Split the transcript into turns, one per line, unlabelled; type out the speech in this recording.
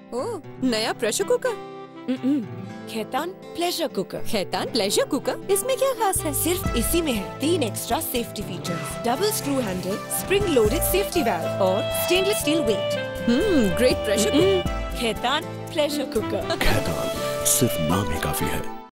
ओह, नया pressure cooker.
Khaitan pleasure cooker.
Khaitan pleasure cooker, इसमें क्या खास है?
सिर्फ इसी में है 3 extra safety features, double screw handle, spring loaded safety valve और stainless steel weight.
Great pressure cooker.
Khaitan pleasure cooker.
Khaitan, सिर्फ नाम ही काफी है।